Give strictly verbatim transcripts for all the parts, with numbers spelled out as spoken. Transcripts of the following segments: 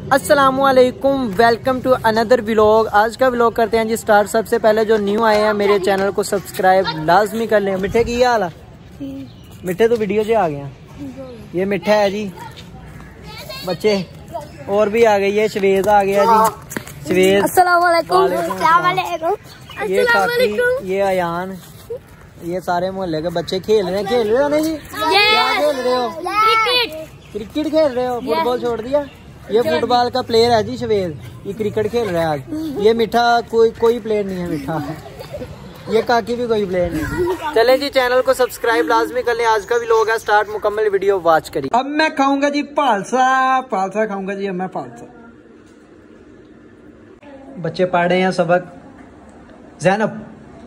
अस्सलामुअलैकुम, welcome to another vlog. आज का व्लॉग करते हैं जी स्टार्ट। सबसे पहले जो न्यू आए हैं मेरे चैनल को सब्सक्राइब लाजमी कर लें। मिठे की हाल है? मिठे तो वीडियो से आ गया। ये मिठा है जी, बच्चे और भी आ गई है। शवेद आ गया जी, शवेद। अस्सलामुअलैकुम। ये काकी, ये अयान, ये सारे मोहल्ले के बच्चे खेल रहे हैं। खेल रहे हो ना जी? क्या खेल रहे हो? क्रिकेट खेल रहे हो? फुटबॉल छोड़ दिया? ये फुटबॉल का प्लेयर है जी शवेद, ये क्रिकेट खेल रहा है आज। ये मिठा कोई कोई प्लेयर नहीं है मिठा। ये काकी भी कोई प्लेयर नहीं। चले जी, चैनल को सब्सक्राइब लाजमी कर लें। आज का व्लॉग है स्टार्ट, मुकम्मल वीडियो वॉच करिए। अब मैं खाऊंगा जी पालसा, पालसा खाऊंगा जी। अब मैं पालसा। बच्चे पढ़ रहे हैं सबक। जैनब,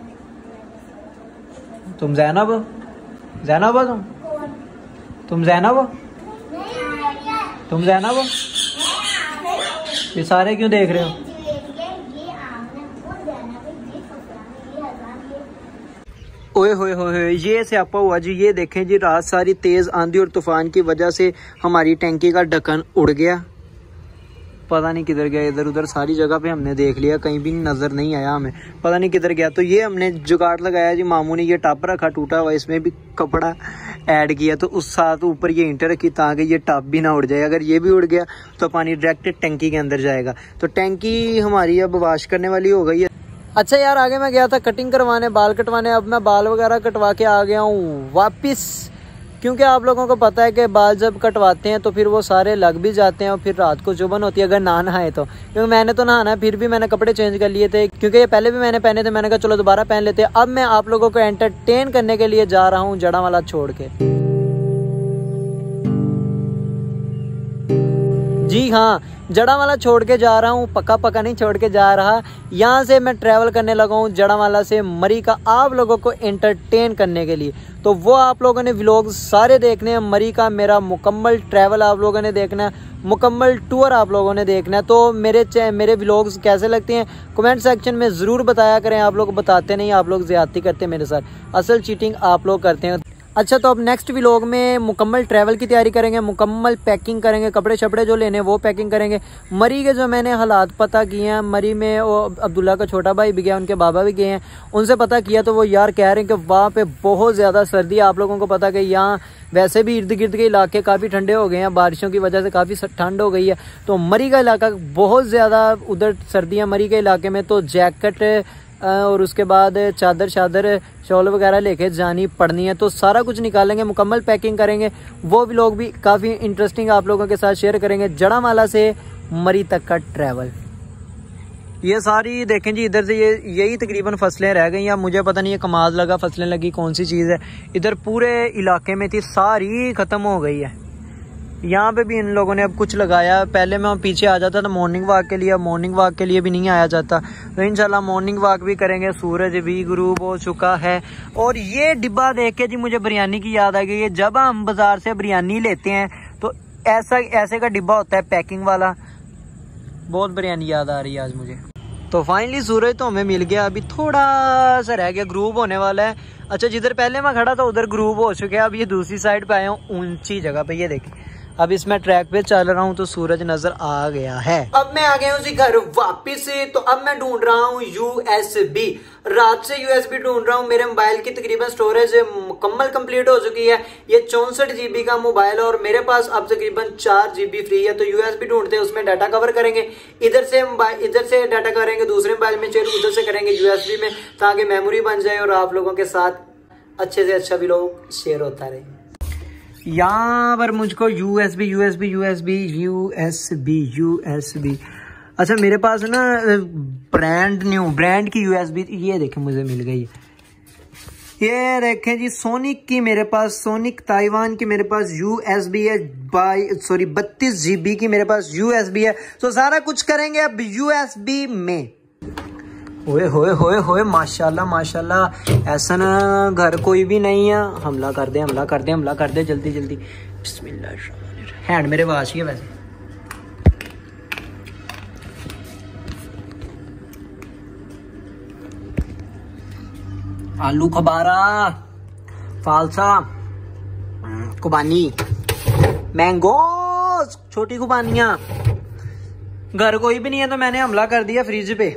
तुम जैनब जैनब हो? तुम तुम जैनब हो? तुम जैनब हो? ये सारे क्यों देख रहे हो? ओए होए होए, ये स्यापा हुआ जी। ये देखें जी, रात सारी तेज आंधी और तूफान की वजह से हमारी टैंकी का ढक्कन उड़ गया। पता नहीं किधर गया। इधर उधर सारी जगह पे हमने देख लिया, कहीं भी नजर नहीं आया हमें। पता नहीं किधर गया। तो ये हमने जुगाड़ लगाया जी। मामू ने ये टप रखा टूटा हुआ, इसमें भी कपड़ा ऐड किया, तो उस साथ ऊपर ये ईंटें रखी ताकि ये टप भी ना उड़ जाए। अगर ये भी उड़ गया तो पानी डायरेक्ट टैंकी के अंदर जाएगा। तो टैंकी हमारी अब वॉश करने वाली हो गई है। अच्छा यार, आगे मैं गया था कटिंग करवाने, बाल कटवाने। अब मैं बाल वगैरह कटवा के आ गया हूँ वापिस, क्योंकि आप लोगों को पता है कि बाल जब कटवाते हैं तो फिर वो सारे लग भी जाते हैं और फिर रात को चुभन होती है अगर ना नहाए तो। क्योंकि मैंने तो नहाना है, फिर भी मैंने कपड़े चेंज कर लिए थे क्योंकि ये पहले भी मैंने पहने थे। मैंने कहा चलो दोबारा पहन लेते हैं। अब मैं आप लोगों को एंटरटेन करने के लिए जा रहा हूँ जड़ावाला छोड़ के। जी हाँ, जड़ावाला छोड़ के जा रहा हूँ, पक्का पक्का नहीं छोड़ के जा रहा। यहाँ से मैं ट्रैवल करने लगा हूँ जड़ावाला से मरी का, आप लोगों को एंटरटेन करने के लिए। तो वो आप लोगों ने व्लॉग सारे देखने हैं। मरी का मेरा मुकम्मल ट्रैवल आप लोगों ने देखना है, मुकम्मल टूर आप लोगों ने देखना है। तो मेरे मेरे व्लॉग्स कैसे लगते हैं कमेंट सेक्शन में ज़रूर बताया करें। आप लोग बताते नहीं, आप लोग ज़्यादती करते हैं मेरे साथ। असल चीटिंग आप लोग करते हैं। अच्छा, तो अब नेक्स्ट व्लॉग में मुकम्मल ट्रैवल की तैयारी करेंगे, मुकम्मल पैकिंग करेंगे, कपड़े शपड़े जो लेने वो पैकिंग करेंगे। मरी के जो मैंने हालात पता किए हैं, मरी में वो अब्दुल्ला का छोटा भाई भी गया, उनके बाबा भी गए हैं, उनसे पता किया तो वो यार कह रहे हैं कि वहाँ पे बहुत ज़्यादा सर्दी है। आप लोगों को पता कि यहाँ वैसे भी इर्द गिर्द के इलाके काफ़ी ठंडे हो गए हैं, बारिशों की वजह से काफ़ी ठंड हो गई है। तो मरी का इलाका बहुत ज़्यादा उधर सर्दियाँ मरी के इलाके में, तो जैकेट और उसके बाद चादर शादर शॉल वगैरह लेके जानी पड़नी है। तो सारा कुछ निकालेंगे, मुकम्मल पैकिंग करेंगे। वो भी लोग भी काफ़ी इंटरेस्टिंग आप लोगों के साथ शेयर करेंगे। जड़ावाला से मरी तक का ट्रैवल। ये सारी देखें जी, इधर से ये यही तकरीबन फसलें रह गई हैं। मुझे पता नहीं ये कमाल लगा फसलें लगी कौन सी चीज़ है। इधर पूरे इलाके में थी, सारी ख़त्म हो गई है। यहाँ पे भी इन लोगों ने अब कुछ लगाया। पहले मैं पीछे आ जाता था मॉर्निंग वॉक के लिए, मॉर्निंग वॉक के लिए भी नहीं आया जाता। तो इंशाल्लाह मॉर्निंग वॉक भी करेंगे। सूरज भी गुरूब हो चुका है। और ये डिब्बा देख के जी मुझे बिरयानी की याद आ गई है। जब हम बाजार से बिरयानी लेते हैं तो ऐसा ऐसे का डिब्बा होता है पैकिंग वाला। बहुत बिरयानी याद आ रही है आज मुझे। तो फाइनली सूरज तो हमें मिल गया, अभी थोड़ा सा रह गया, ग्रूब होने वाला है। अच्छा, जिधर पहले मैं खड़ा था उधर ग्रूब हो चुके हैं। अब ये दूसरी साइड पे आया हूँ ऊंची जगह पे, ये देखें। अब इसमें ट्रैक पे चल रहा हूँ तो सूरज नजर आ गया है। अब मैं आ गया हूँ घर वापिस से। तो अब मैं ढूंढ रहा हूँ यूएसबी। रात से यूएसबी ढूंढ रहा हूँ। मेरे मोबाइल की तकरीबन स्टोरेज मुकम्मल कंप्लीट हो चुकी है। ये चौसठ जीबी का मोबाइल है और मेरे पास अब तकरीबन चार जीबी फ्री है। तो यूएसबी ढूंढते हैं, उसमें डाटा कवर करेंगे। इधर से इधर से डाटा करेंगे दूसरे मोबाइल में, फिर उधर से करेंगे यूएसबी में, ताकि मेमोरी बन जाए और आप लोगों के साथ अच्छे से अच्छा भी लोग शेयर होता रहे। यहाँ पर मुझको USB USB USB USB USB अच्छा, मेरे पास ना ब्रांड न्यू ब्रांड की यूएसबी, ये देखें मुझे मिल गई। ये देखें जी, सोनिक की मेरे पास, सोनिक ताइवान की मेरे पास यूएसबी है। बाई सॉरी बत्तीस जीबी की मेरे पास यूएसबी है। तो सारा कुछ करेंगे अब यूएसबी में। ओए होए होए होए, माशाल्लाह माशाल्लाह। ऐसा ना घर कोई भी नहीं है। हमला कर दे हमला कर दे हमला कर दे जल्दी जल्दी। बिस्मिल्लाह। हैंड मेरे पास ही है वैसे। आलू खबारा, फालसा, कुबानी, मैंगो, छोटी कुबानियाँ, घर कोई भी नहीं है तो मैंने हमला कर दिया फ्रिज पे।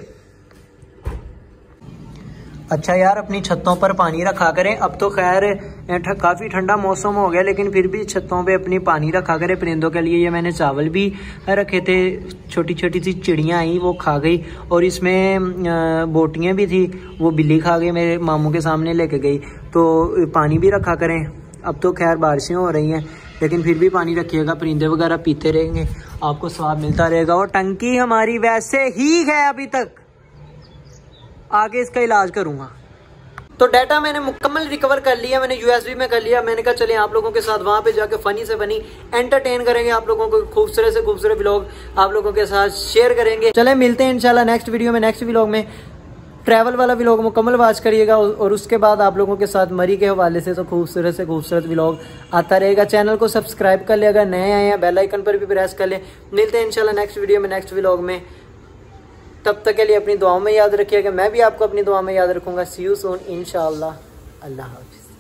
अच्छा यार, अपनी छतों पर पानी रखा करें। अब तो खैर काफ़ी ठंडा मौसम हो गया, लेकिन फिर भी छतों पे अपनी पानी रखा करें परिंदों के लिए। ये मैंने चावल भी रखे थे, छोटी छोटी सी चिड़ियाँ आई वो खा गई, और इसमें बोटियाँ भी थी वो बिल्ली खा गई, मेरे मामू के सामने लेके गई। तो पानी भी रखा करें। अब तो खैर बारिशें हो रही हैं, लेकिन फिर भी पानी रखिएगा, परिंदे वगैरह पीते रहेंगे, आपको स्वाद मिलता रहेगा। और टंकी हमारी वैसे ही है अभी तक, आगे इसका इलाज करूंगा। तो डाटा मैंने मुकम्मल रिकवर कर लिया, मैंने यूएसबी में कर लिया। मैंने कहा चलें आप लोगों के साथ वहां पे जाके फनी से फनी एंटरटेन करेंगे, आप लोगों को खूबसूरत से खूबसूरत व्लॉग आप लोगों के साथ शेयर करेंगे। चले मिलते हैं इंशाल्लाह नेक्स्ट वीडियो में, नेक्स्ट व्लॉग में। ट्रैवल वाला व्लॉग मुकम्मल वॉच करिएगा, और उसके बाद आप लोगों के साथ मरी के हवाले से तो खूबसूरत से खूबसूरत व्लॉग आता रहेगा। चैनल को सब्सक्राइब कर ले, अगर नए आए हैं बेल आइकन पर भी प्रेस कर ले। मिलते हैं इंशाल्लाह नेक्स्ट वीडियो में, नेक्स्ट व्लॉग में। तब तक के लिए अपनी दुआओं में याद रखिएगा, मैं भी आपको अपनी दुआ में याद रखूंगा। सी यू सून इंशाल्लाह। अल्लाह हाफ़िज़।